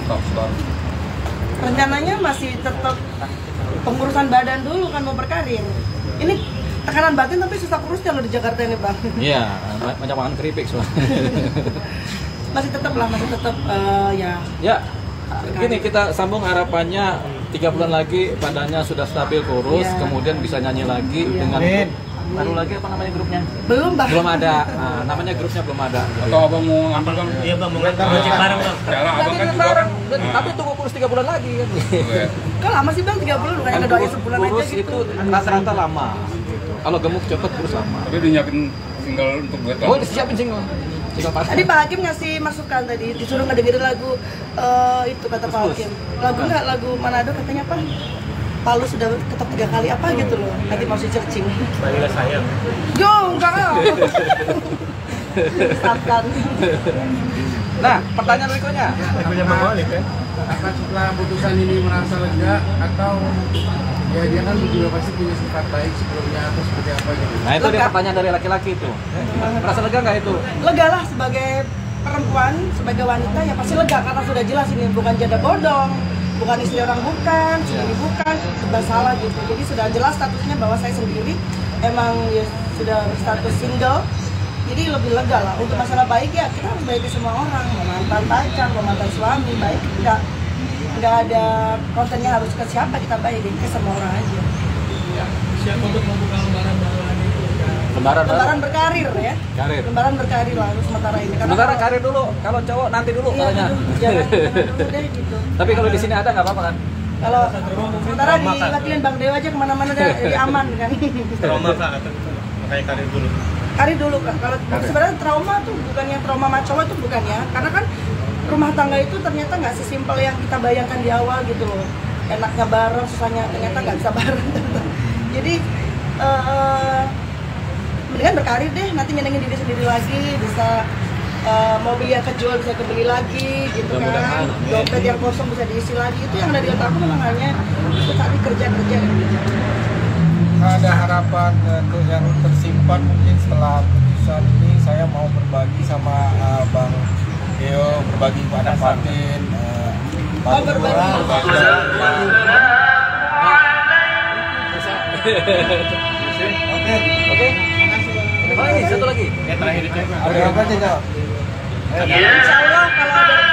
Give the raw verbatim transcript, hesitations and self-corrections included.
mantap sekali. Rencananya masih tetap pengurusan badan dulu kan mau berkarir. Ini tekanan batin tapi susah kurusnya loh di Jakarta ini bang. Iya, banyak makan keripik soalnya. Masih tetap lah, masih tetap uh, ya. Ya, gini kita sambung harapannya tiga bulan lagi badannya sudah stabil kurus, ya. Kemudian bisa nyanyi lagi ya. Dengan grup, baru lagi apa namanya grupnya? Belum bang. Belum ada, nah, namanya grupnya belum ada. Atau abang mau ngambil bang? Iya bang, mau ngajak bareng bang. Cara abang kan juga kan. Tapi tunggu kurus tiga bulan lagi kan. Kan lama sih bang, tiga bulan bukan Kan ngedoain kurus, sebulan kurus aja gitu. itu rata-rata lama. Kalau gemuk cepet kurus lama. Tapi udah nyiapin single untuk duet Oh, disiapin single. Single pas. Tadi Pak Hakim ngasih masukan tadi, disuruh ngedengerin lagu uh, itu kata Pak Hakim. Lagu nggak, lagu Manado katanya apa? Palu sudah ketok tiga kali apa gitu loh. Nanti mau searching. Manila sayang. Jo, enggak lah. Disatkan. Nah, pertanyaan berikutnya. Lagunya Bang Walid kan? Apakah setelah putusan ini merasa lega atau ya dia kan juga pasti punya sifat baik sebelumnya atau seperti apa gitu? Nah, itu dia Lega. pertanyaan dari laki-laki itu. Merasa lega nggak itu? Lega lah sebagai perempuan, sebagai wanita ya pasti lega karena sudah jelas ini bukan janda bodong, bukan istri orang bukan, sendiri bukan, serba salah gitu. Jadi sudah jelas statusnya bahwa saya sendiri emang ya sudah berstatus single. Jadi lebih lega lah. Untuk masalah baik ya kita harus baik ke semua orang, mau mantan pacar, mau mantan suami, baik enggak nggak ada kontennya harus ke siapa, kita baik ke semua orang aja. Siap untuk membuka lembaran baru lagi. Lembaran baru. Lembaran berkarir ya. Karir. Lembaran berkarir lah untuk sementara ini. Karena Sementara kalau- karir dulu. Kalau cowok nanti dulu Iya, katanya. dulu, jangan, jangan dulu deh gitu. Tapi kalau di sini ada nggak apa-apa kan? Kalau sementara di latihan Bang Dewa aja kemana-mana udah jadi aman kan. Trauma kak, makanya karir dulu. Karir dulu kan. Kalau sebenarnya trauma tuh bukannya trauma sama cowok itu bukan ya. Karena kan rumah tangga itu ternyata nggak sesimpel yang kita bayangkan di awal gitu loh. Enaknya bareng, susahnya ternyata nggak bisa bareng. Jadi uh, mendingan berkarir deh. Nanti nyenengin diri sendiri lagi, bisa uh, mobil yang kejual bisa kebeli lagi gitu kan. Dompet yang kosong bisa diisi lagi. Itu yang ada di otakku memang hanya tadi kerja-kerja gitu. Ada harapan untuk yang tersimpan mungkin setelah putusan ini saya mau berbagi sama uh, Bang Deo, berbagi pada Fatin, uh, Oh, berbagi. Oke, Oke. Oh, ini satu lagi. Ya terakhir itu. ada apa sih, Cok? Insya Allah kalau ada